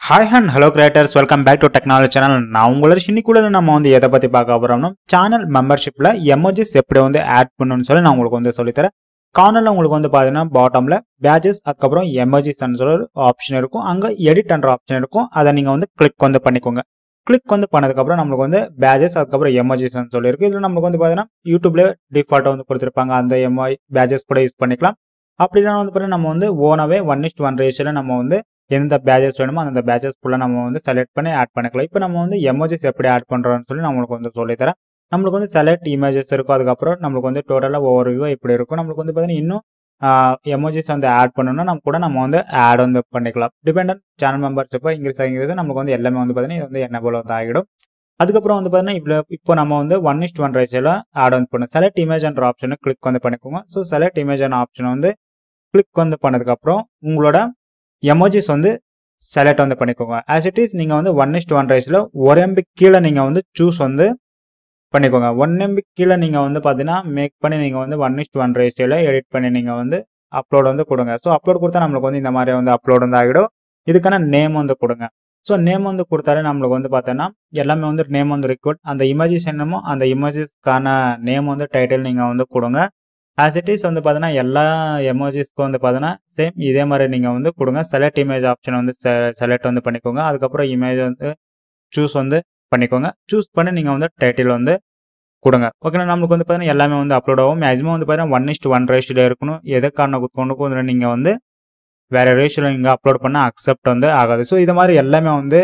Hi and hello creators, welcome back to Technology channel. நான் உங்களோட இன்னைக்குள்ள நம்ம எதை பத்தி பார்க்க போறோம்னா சேனல் மெம்பர்ஷிப்ல emojis எப்படி ஆட் பண்ணனும்னு சொல்லி நான் உங்களுக்கு சொல்லித் தரேன். கார்னர்ல உங்களுக்கு பாத்தீங்கன்னா பாட்டம்ல பேஜஸ் அதுக்கப்புறம் emojis ன்னு சொல்ற ஆப்ஷன் இருக்கும். அங்க எடிட் என்ற ஆப்ஷன் இருக்கும். அதை நீங்க கிளிக் பண்ணிக்கோங்க. கிளிக் பண்ணதுக்கு அப்புறம் நமக்கு பேஜஸ் அதுக்கப்புறம் emojis ன்னு சொல்லி இருக்கு. இதுல நமக்கு பாத்தீங்கன்னா YouTubeல டிஃபால்ட்டா கொடுத்திருப்பாங்க. அந்த பேஜஸ் கூட யூஸ் பண்ணிக்கலாம். அப்படி இல்லனா பாத்தீங்கன்னா நம்ம ஓனாவே 1:1 ரேஷியோல நம்ம எந்த பேஜஸ் வேணுமோ அந்த பேஜஸ் ஃபுல்லா நம்ம செலக்ட் பண்ணி ஆட் பண்ணிக்கலாம். இப்போ நம்ம emojis எப்படி ஆட் பண்றோம்னு சொல்லி நான் உங்களுக்கு சொல்லித் தரேன். நமக்கு செலக்ட் இமேஜஸ் இருக்கும். அதுக்கப்புறம் நமக்கு டோட்டலா ஓவர்வியூ இப்படி இருக்கும். நமக்கு பார்த்தீங்கன்னா இன்னும் emojis ஆட் பண்ணனும்னா நம்ம ஆட் பண்ணிக்கலாம். டிபெண்டன்ட் சேனல் மெம்பர்ஷிப் இன்க்ரீஸ் ஆகிங்கிறது நமக்கு எல்லாமே பார்த்தீங்கன்னா இது எனேபிள் ஆகிடும். அதுக்கப்புறம் பார்த்தீங்கன்னா இப்போ நம்ம 1:1 ரேஷியோல ஆட் பண்ணணும். செலக்ட் இமேஜ் என்ற ஆப்ஷனை கிளிக் பண்ணிக்கோங்க. So select image option click பண்ணதுக்கு அப்புறம் உங்களோட emojis செலக்ட் பண்ணிக்கோங்க. as it is நீங்க 1:1 ரேஷியோல 1 MB கீழே நீங்க சூஸ் பண்ணிக்கோங்க. 1 MB கீழே நீங்க பாத்தீங்கன்னா மேக் பண்ணி நீங்க 1:1 ரேஷியோல எடிட் பண்ணி நீங்க அப்லோட் கொடுங்க. ஸோ அப்லோட் கொடுத்தா நம்மளுக்கு இந்த மாதிரி அப்லோட் ஆகிடும். இதுக்கான நேம் கொடுங்க. ஸோ நேம் கொடுத்தாலே நம்மளுக்கு பார்த்தோன்னா எல்லாமே நேம் ரிக்வெர்ட் அந்த இமேஜஸ் என்னமோ அந்த இமேஜஸ்க்கான நேம் டைட்டில் நீங்க கொடுங்க. as it is பார்த்தீங்கன்னா எல்லா emojisக்கும் பார்த்தீங்கன்னா சேம் இதே மாதிரி நீங்க கொடுங்க. செலக்ட் இமேஜ் ஆப்ஷன் செலக்ட் பண்ணிக்கோங்க. அதுக்கப்புறம் இமேஜ் சூஸ் பண்ணிக்கோங்க. சூஸ் பண்ணி நீங்க டைட்டில் கொடுங்க. ஓகேனா நமக்கு பார்த்தீங்கன்னா எல்லாமே அப்லோட் ஆகும். மேக்ஸிமம் பார்த்தீங்கன்னா 1:1 ரேஷியோல இருக்கணும். எதை காரணம் கொண்டு நீங்க வேற ரேஷியோல நீங்க அப்லோட் பண்ண அக்செப்ட் ஆகாது. ஸோ இது மாதிரி எல்லாமே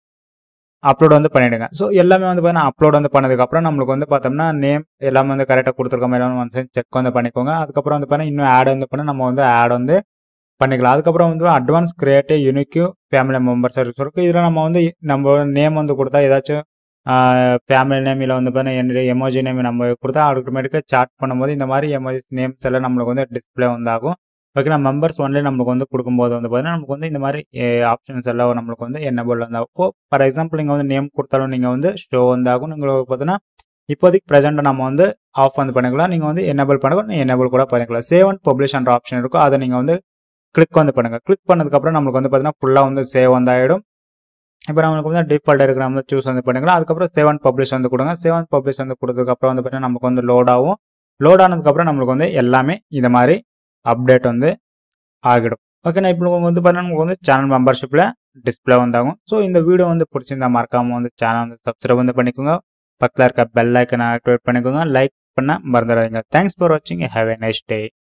அப்லோட் பண்ணிடுங்க. ஸோ எல்லாமே பார்த்தீங்கன்னா அப்லோட் பண்ணதுக்கு அப்புறம் நம்மளுக்கு பார்த்தோம்னா நேம் எல்லாமே கரெக்டாக கொடுத்துருக்கோம். எல்லாம் ஒன்ஸ் செக் பண்ணிக்கோங்க. அதுக்கப்புறம் பார்த்தீங்கன்னா இன்னும் ஆட் பண்ண நம்ம ஆட் பண்ணிக்கலாம். அதுக்கப்புறம் advance create unique family members இருக்கு. இதில் நம்ம நேம் கொடுத்தா ஏதாச்சும் ஃபேமிலி நேம் இல்லை பார்த்தீங்கன்னா என்னுடைய எமோஜி நேம் நம்ம கொடுத்தா ஆட்டோமேட்டிக்காக சாட் பண்ணும்போது இந்த மாதிரி எமோஜி நேம்ஸ் எல்லாம் நம்மளுக்கு டிஸ்பிளே ஆகும். ஓகேனா மெம்பர்ஸ் ஒன்லி நமக்கு கொடுக்கும்போது பார்த்தீங்கன்னா நமக்கு இந்த மாதிரி ஆப்ஷன்ஸ் எல்லாம் நம்மளுக்கு என்னபிள் ஆகும். ஃபார் எக்ஸாம்பிள் நீங்கள் நேம் கொடுத்தாலும் நீங்கள் ஷோ ஆகும். உங்களுக்கு பார்த்தீங்கன்னா இப்போதைக்கு ப்ரெசென்ட் நம்ம ஆஃப் பண்ணிக்கலாம். நீங்கள் என்னபிள் பண்ணிக்கலாம், என்னபிள் கூட பண்ணிக்கலாம். சேவ் அண்ட் பப்ளிஷ் என்ற ஆப்ஷன் இருக்கும். அதை நீங்கள் கிளிக் பண்ணுங்க. கிளிக் பண்ணதுக்கப்புறம் நமக்கு பார்த்தீங்கன்னா ஃபுல்லாக சேவ் ஆகிடும். இப்போ நம்மளுக்கு டிஃபால்ட் இருக்கிற நம்ம சூஸ் பண்ணிக்கலாம். அதுக்கப்புறம் சேவ் அண்ட் பப்ளிஷ் கொடுங்க. சேவ் அண்ட் பப்ளிஷ் கொடுத்ததுக்கப்புறம் பார்த்தீங்கன்னா நமக்கு லோட் ஆகும். லோட் ஆனதுக்கப்புறம் நம்மளுக்கு எல்லாமே இந்த மாதிரி அப்டேட் ஆகிடும். ஓகே, நான் இப்போ பார்த்தீங்கன்னா நமக்கு சேனல் மெம்பர்ஷிப்பில் டிஸ்பிளே ஆகும். ஸோ இந்த வீடியோ பிடிச்சிருந்தா மறக்காம சேனல் சப்ஸ்கிரைப் பண்ணிக்கோங்க. பக்கத்தில் இருக்க பெல் ஐக்கனை ஆக்டிவேட் பண்ணிக்கோங்க. லைக் பண்ண மறந்துடாதீங்க. தேங்க்ஸ் ஃபார் வாட்சிங். Have a nice day.